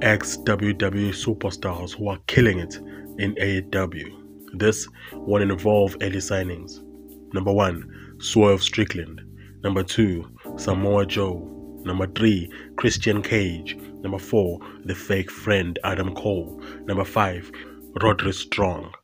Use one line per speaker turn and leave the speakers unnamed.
ex-WWE superstars who are killing it in AEW. This will involve early signings. Number 1, Swerve Strickland. Number 2, Samoa Joe. Number 3, Christian Cage. Number 4, the fake friend Adam Cole. Number 5, Roderick Strong.